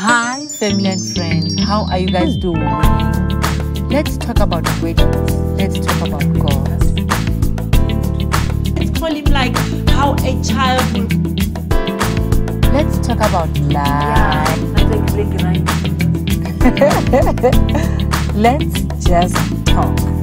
Hi, family and friends. How are you guys doing? Let's talk about greatness. Let's talk about God. Let's call him like how a child will. Let's talk about life. Yeah, Let's just talk.